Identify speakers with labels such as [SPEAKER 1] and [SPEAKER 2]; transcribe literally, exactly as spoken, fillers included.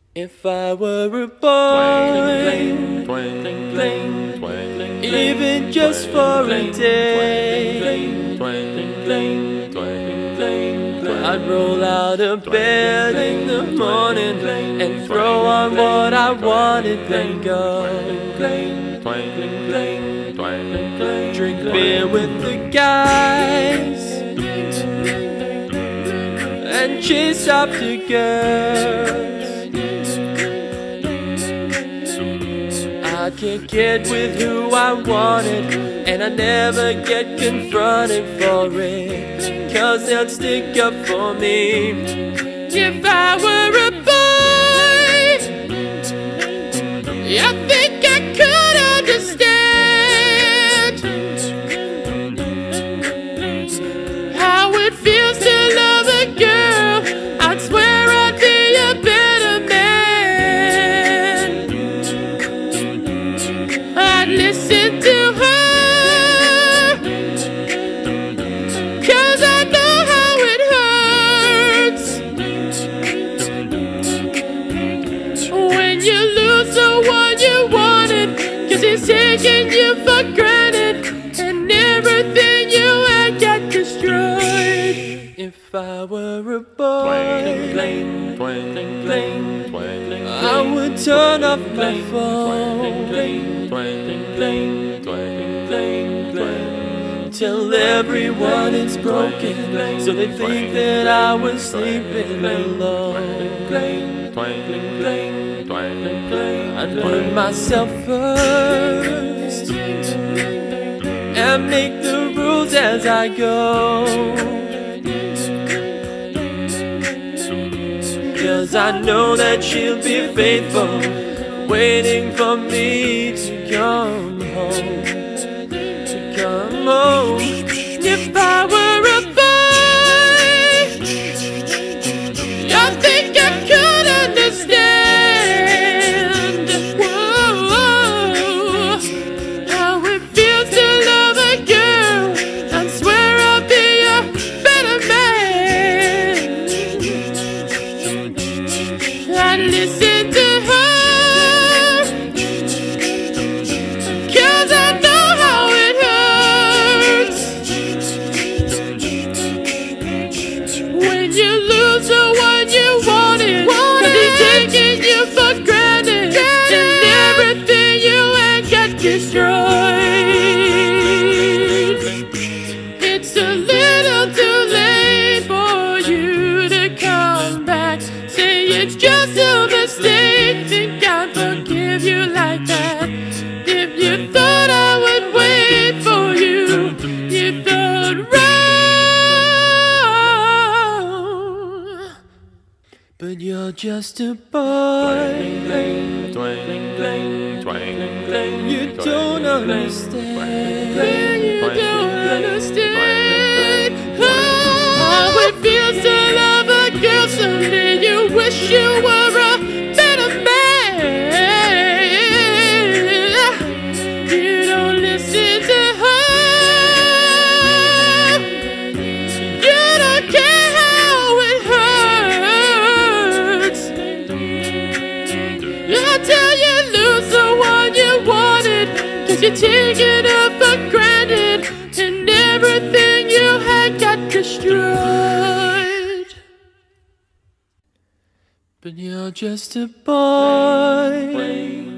[SPEAKER 1] If I were a boy, even just for a day, I'd roll out of bed in the morning and throw on what I wanted, then go drink beer with the guys and chase after girls. I could get with who I wanted, and I never get confronted for it, 'cause they'll stick up for me. If I were a boy, I think I could understand how it feels to love a girl. I'd swear I'd be a better man. I'd listen to her, 'cause I know how it hurts when you lose the one you wanted, 'cause he's taking you for granted and everything you had got destroyed. If I were a boy, I would turn off my phone, tell everyone it's broken, so they think that I was sleeping alone. I'd put myself first and make the rules as I go, 'cause I know that she'll be faithful, waiting for me to come home, to come home. If I were a boy, I think I could understand, whoa, how it feels to love a girl. I swear I'll be a better man. I'd listen to her, 'cause I know how it hurts when you lose the one you wanted, 'cause he's taking you for granted and everything you had got destroyed. It's a little too late for you to come back. Say it's just a mistake, think I'd forgive you like that. If you thought I would wait for you, you thought wrong. But you're just a boy, you don't understand, you don't understand how it feels to love a girl. Someday you wish you were a better man. You don't listen to her, you don't care how it hurts. I tell you, lose the one you wanted, 'cause you're taking her for granted and everything you had got destroyed. But you're just a boy,